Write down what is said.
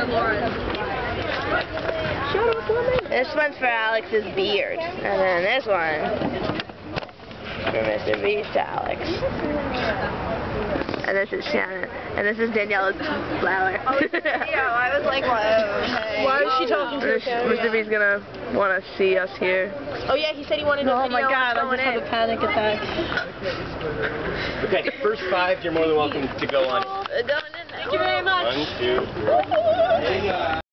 This one's for Alex's beard. And then this one for Mr. Beast to Alex. And this is Shannon. And this is Daniela's flower. Oh, yeah, I was like, whoa. Why is she talking to us? Mr. Beast's gonna want to see us here. Oh yeah, he said he wanted a video. Oh my god, I just had a panic attack. Okay, first 5, you're more than welcome to go on. Thank you very much. 1, 2, 3.